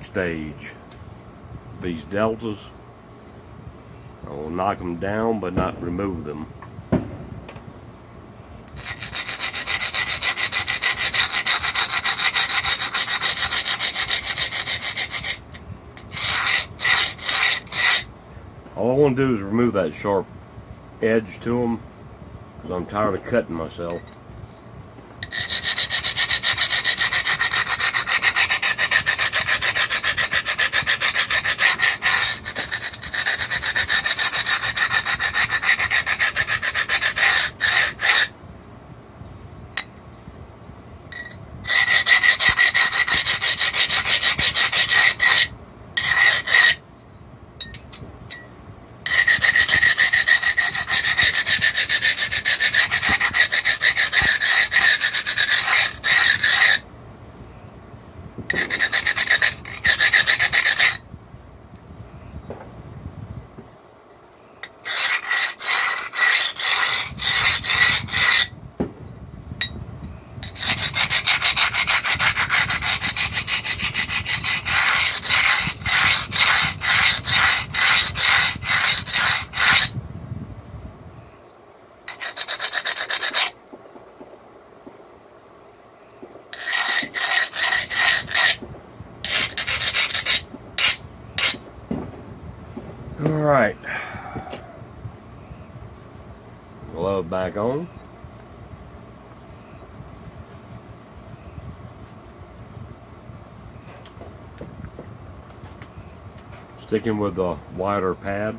next stage. These deltas, I will knock them down but not remove them. All I want to do is remove that sharp edge to them, because I'm tired of cutting myself. Alright, glove back on. Sticking with the wider pad.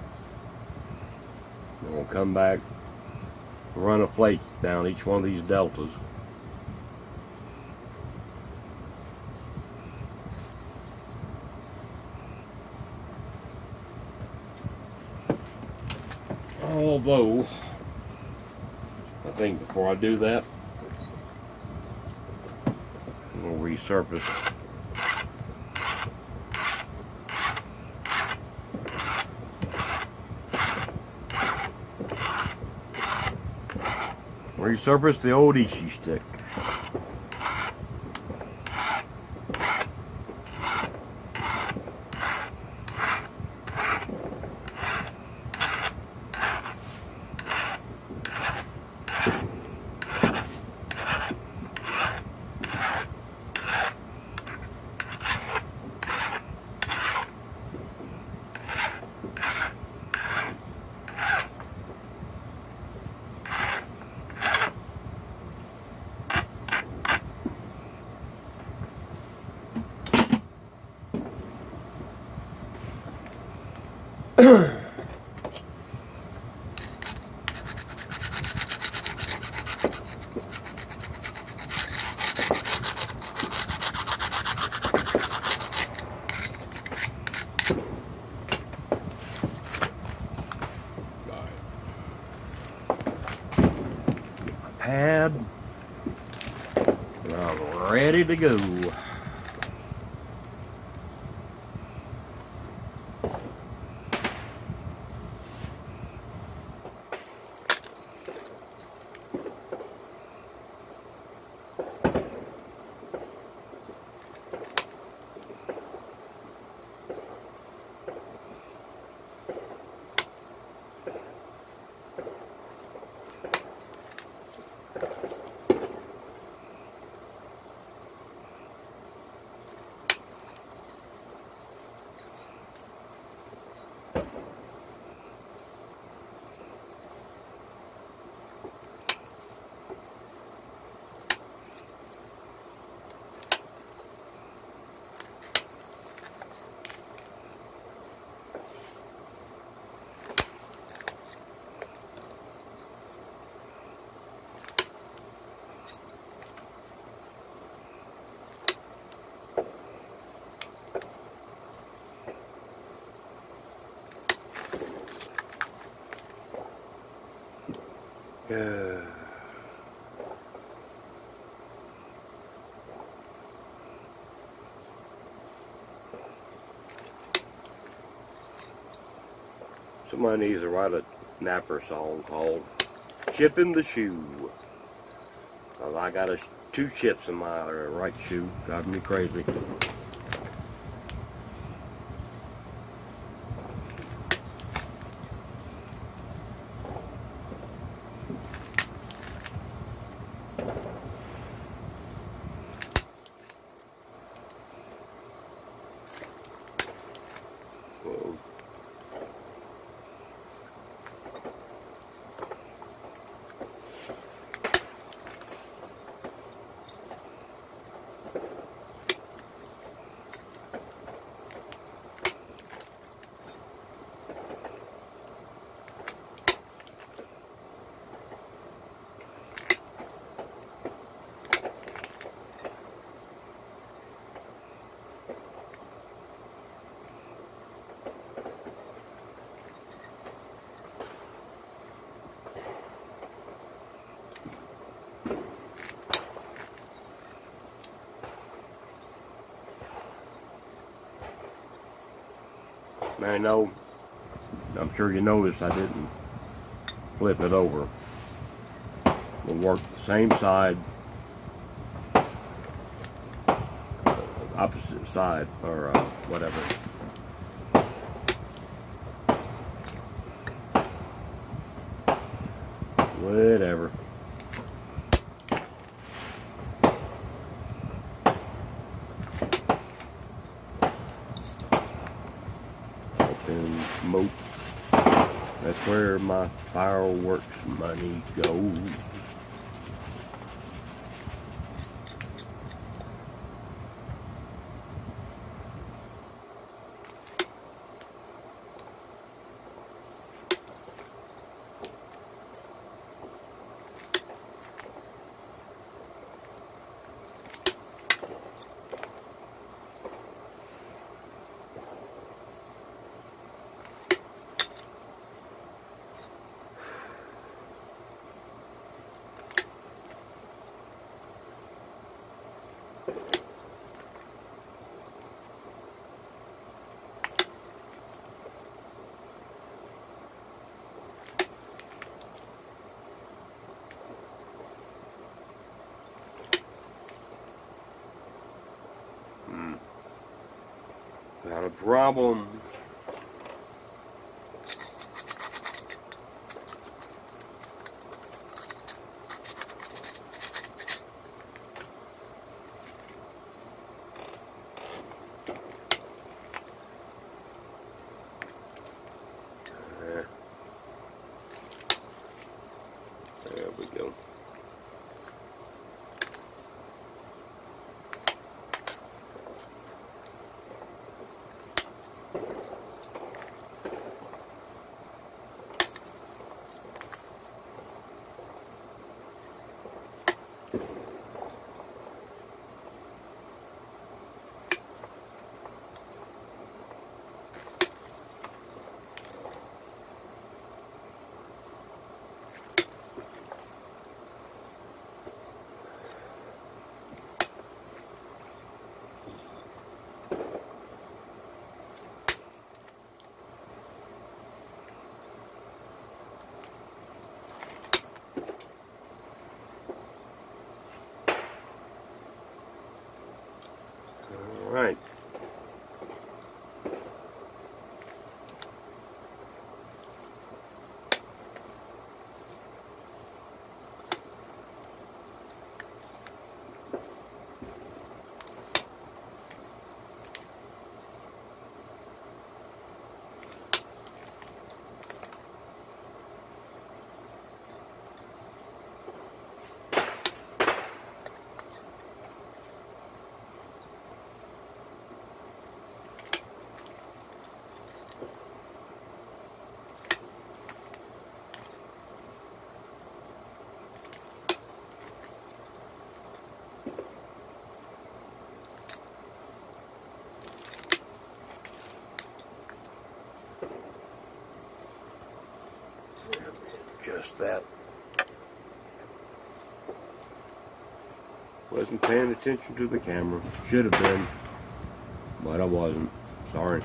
And we'll come back, run a flake down each one of these deltas. Although, I think before I do that, I'm going to resurface. Resurface the old Ishi stick. Pad, and I'm ready to go. Somebody needs to write a Napper song called Chipping the Shoe. I got two chips in my right shoe, driving me crazy. I know, I'm sure you noticed I didn't flip it over. We'll work the same side, opposite side, or whatever. Whatever. And moat. That's where my fireworks money goes. Got a problem. There we go. All right. Just that. Wasn't paying attention to the camera. Should have been, but I wasn't. Sorry.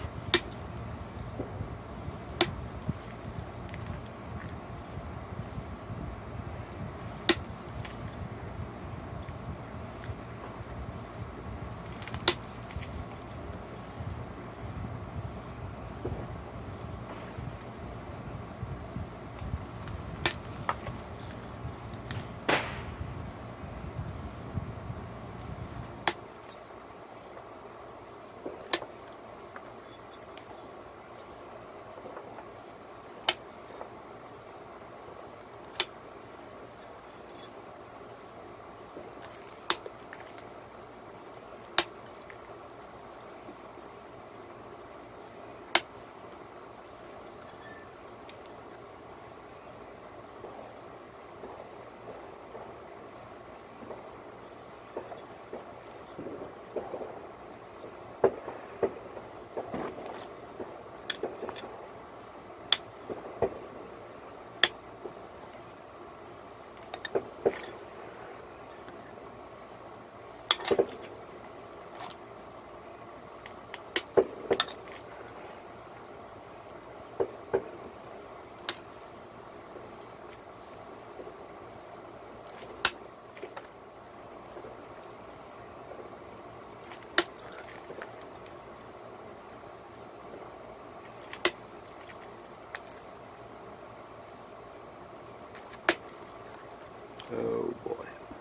Oh boy.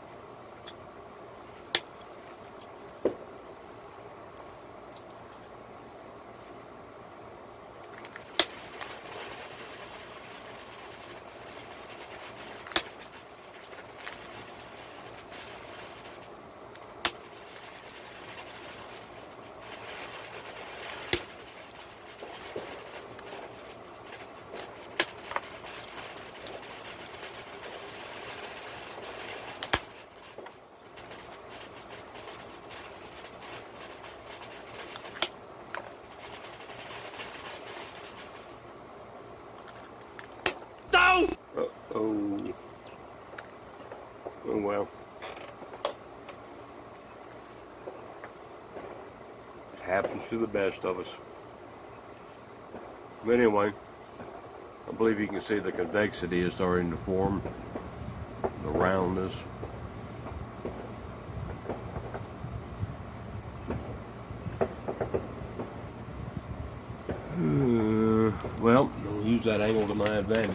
Uh-oh. Oh well. It happens to the best of us. But anyway, I believe you can see the convexity is starting to form, the roundness. Well, I'll use that angle to my advantage.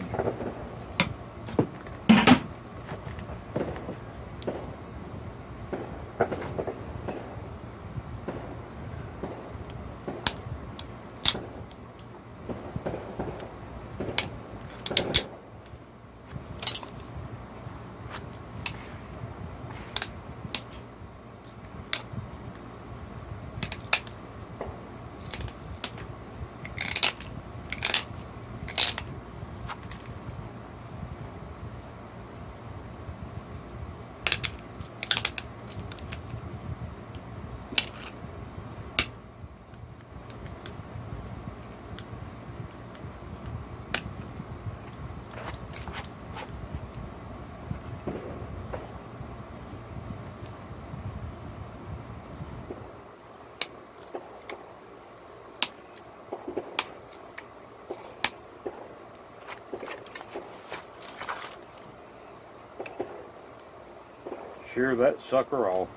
Shear that sucker off.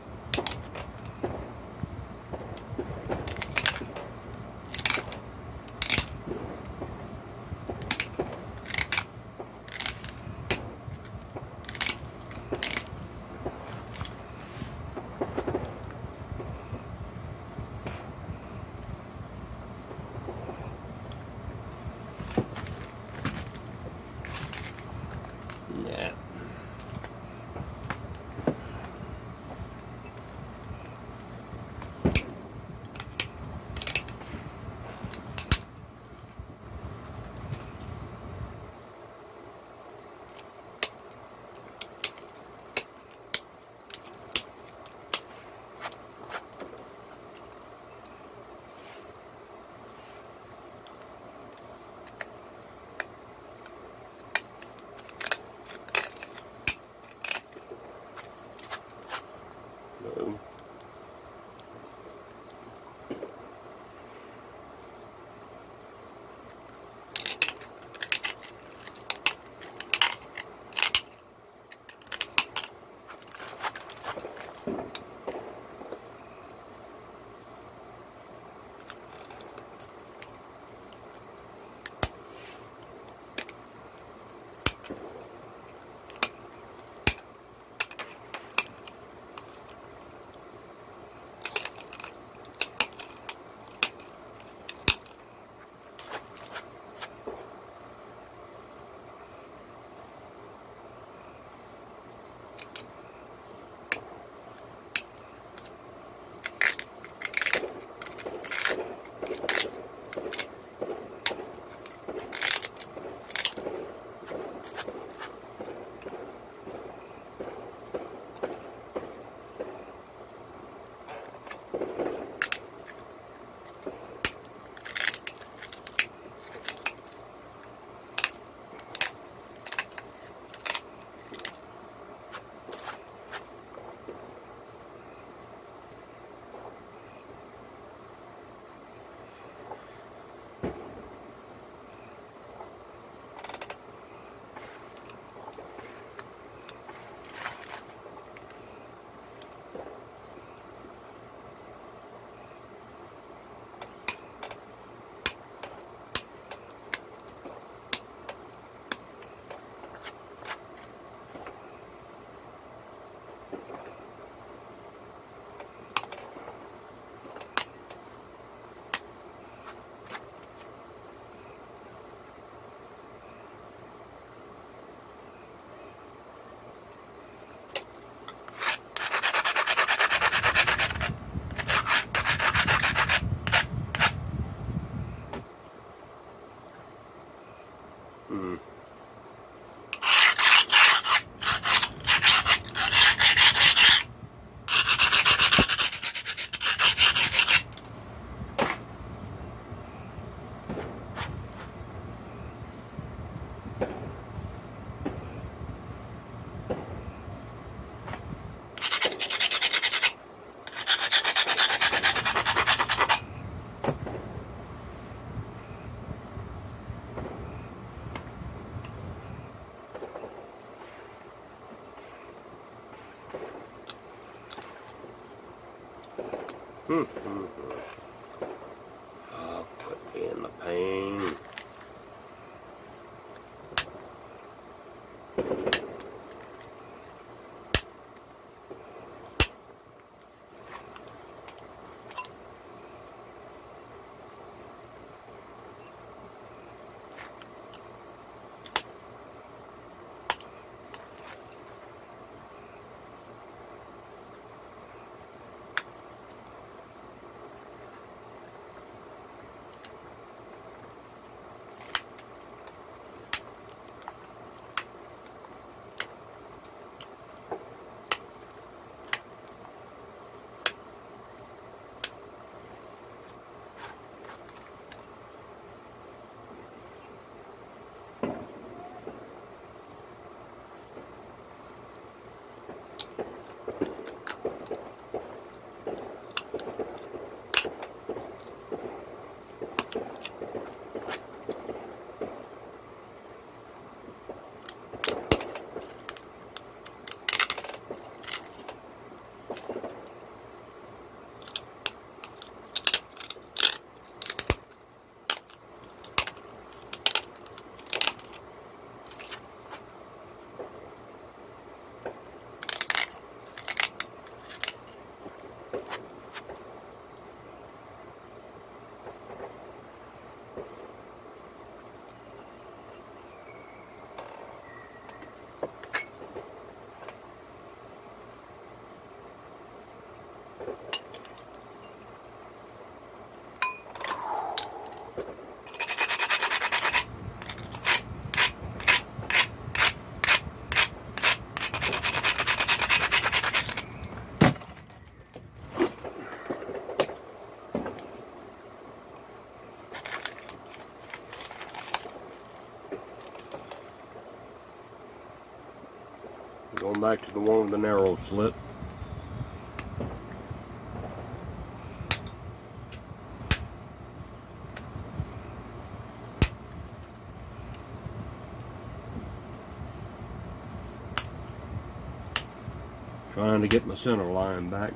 Yeah. I'll put in the pain. Going back to the one with the narrow slit. Trying to get my center line back.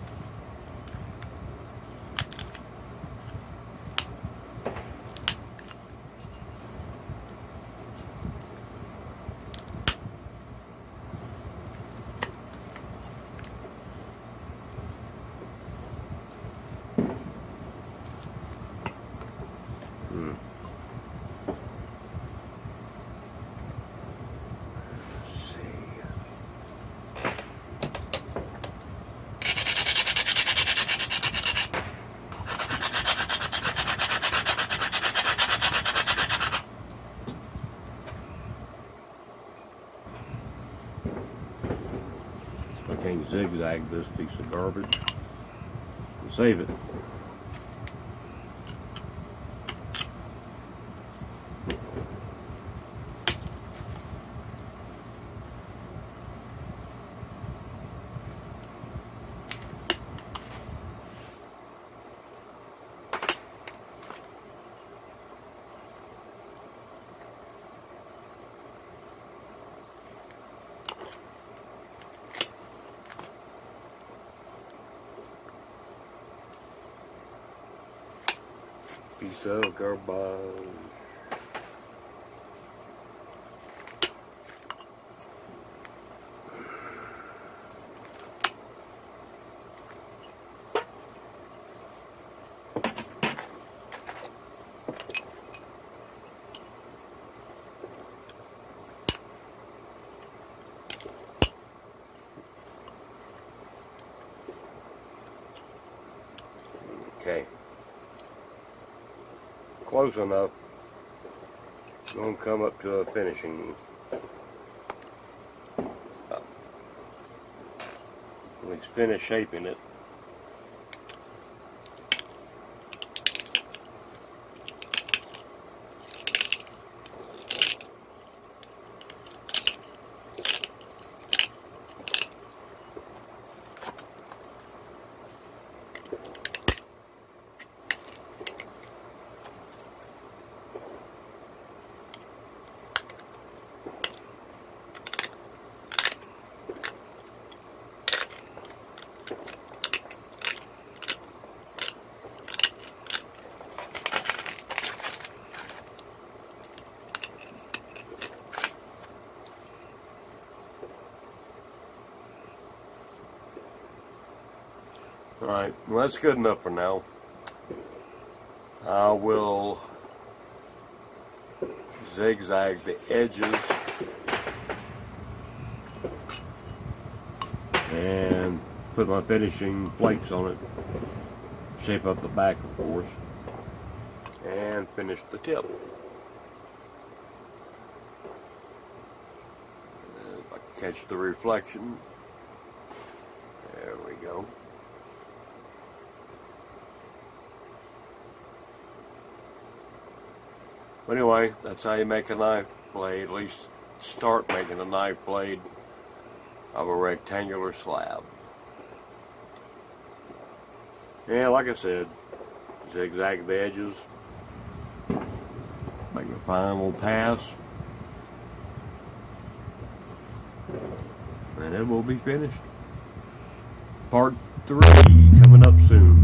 I can't zigzag this piece of garbage and save it. Piece of garbage. Okay. Close enough. Going to come up to a finishing. When it's finished shaping it, Alright, well that's good enough for now. I will zigzag the edges and put my finishing plates on it, shape up the back of course, and finish the tip. If I can catch the reflection, there we go. But anyway, that's how you make a knife blade, at least start making a knife blade of a rectangular slab. Yeah, like I said, zigzag the edges, make a final pass, and it will be finished. Part 3 coming up soon.